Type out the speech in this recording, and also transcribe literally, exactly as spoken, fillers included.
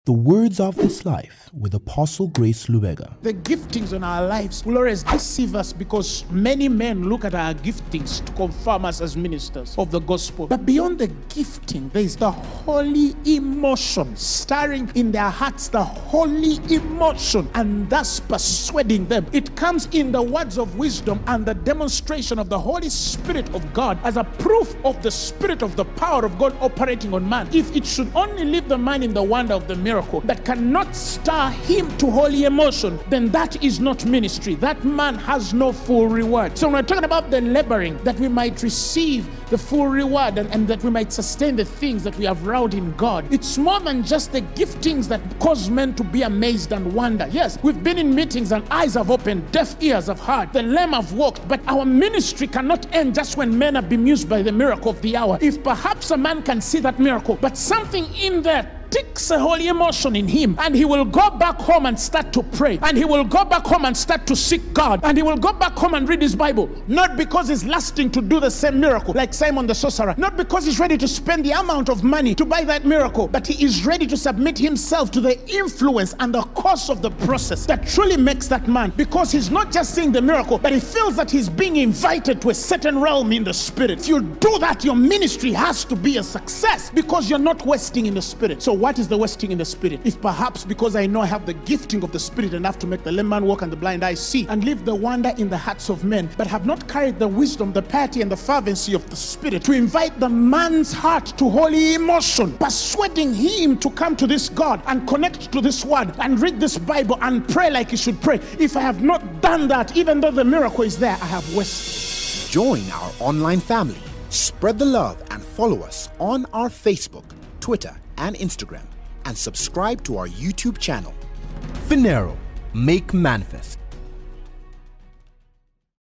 The words of this life with Apostle Grace Lubega. The giftings in our lives will always deceive us because many men look at our giftings to confirm us as ministers of the gospel. But beyond the gifting, there is the holy emotion stirring in their hearts, the holy emotion, and thus persuading them. It comes in the words of wisdom and the demonstration of the Holy Spirit of God as a proof of the Spirit of the power of God operating on man. If it should only leave the man in the wonder of the miracle, that cannot stir him to holy emotion, then that is not ministry. That man has no full reward. So when we're talking about the laboring, that we might receive the full reward and, and that we might sustain the things that we have vowed in God, it's more than just the giftings that cause men to be amazed and wonder. Yes, we've been in meetings and eyes have opened, deaf ears have heard, the lame have walked, but our ministry cannot end just when men are bemused by the miracle of the hour. If perhaps a man can see that miracle, but something in there takes a holy emotion in him, and he will go back home and start to pray, and he will go back home and start to seek God, and he will go back home and read his Bible, not because he's lasting to do the same miracle like Simon the sorcerer, not because he's ready to spend the amount of money to buy that miracle, but he is ready to submit himself to the influence and the course of the process that truly makes that man, because he's not just seeing the miracle, but he feels that he's being invited to a certain realm in the spirit. If you do that, your ministry has to be a success, because you're not wasting in the spirit. So what is the wasting in the spirit? If perhaps because I know I have the gifting of the spirit enough to make the lame man walk and the blind eye see, and leave the wonder in the hearts of men, but have not carried the wisdom, the piety, and the fervency of the spirit to invite the man's heart to holy emotion, persuading him to come to this God and connect to this word and read this Bible and pray like he should pray. If I have not done that, even though the miracle is there, I have wasted. Join our online family. Spread the love and follow us on our Facebook, Twitter, and Instagram, and subscribe to our YouTube channel. Phaneroo, make manifest.